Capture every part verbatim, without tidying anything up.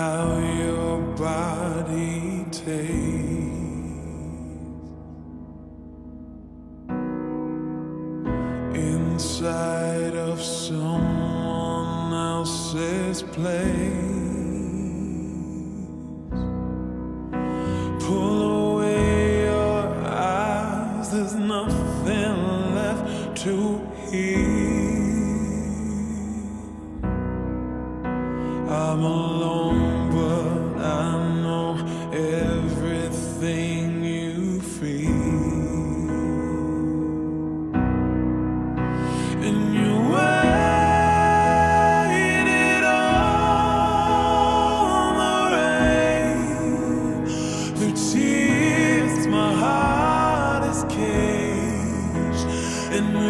how your body tastes inside of someone else's place. Pull away your eyes, there's nothing left to hear. I'm alone, but I know everything you feel. And you waited on the rain. Through tears, my heart is caged, and we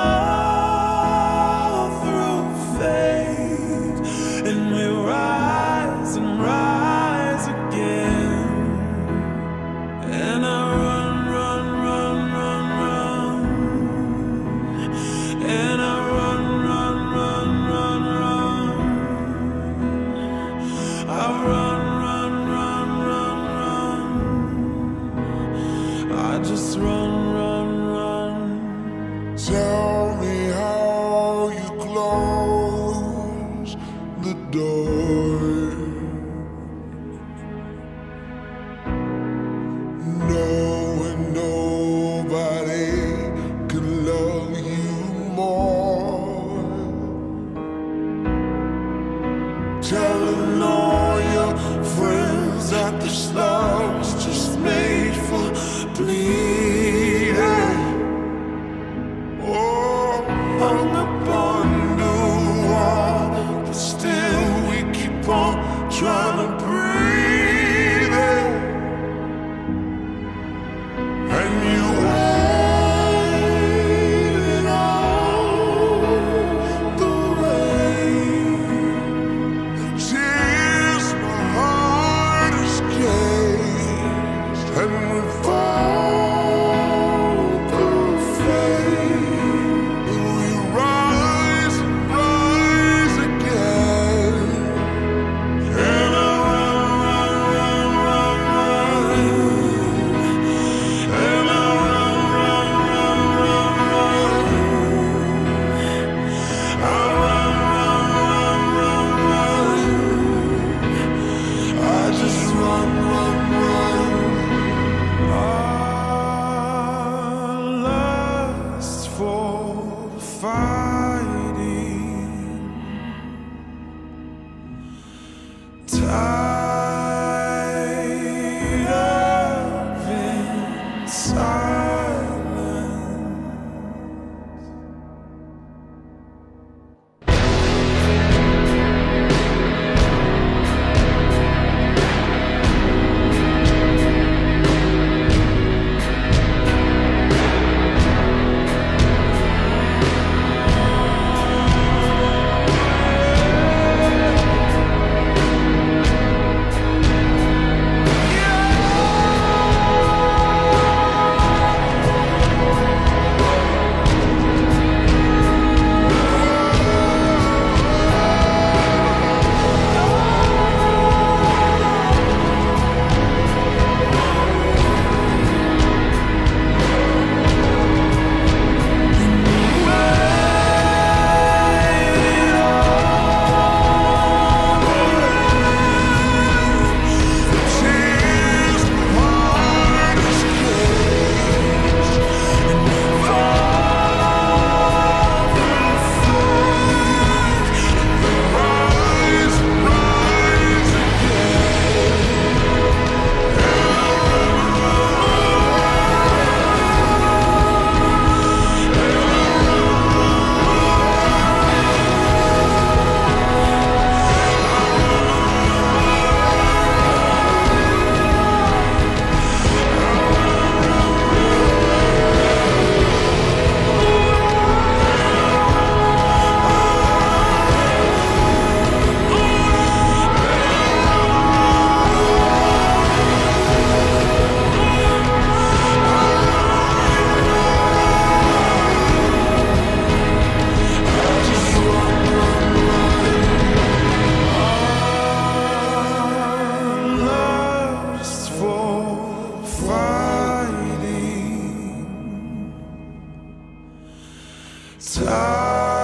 fall through fate, and we rise and rise again. And I run, run, run, run, run. And I run, run, run, run, run. I run, run, run, run, run. I just run, run, run. Tell me how you close the door, knowing nobody could love you more. Telling all your friends that this love's just made for bleeding. Oh, hung up underwater, but still we keep on trying to breathe it. And you waited on the rain. The tears, my heart is caged, and we fall through fate. But we rise and rise again. And I run, run, run, run, run. And I run, run, run, run, run. I run, run, run, run, run. I just run, run, run. Our lust for fighting, tied up in silence. Time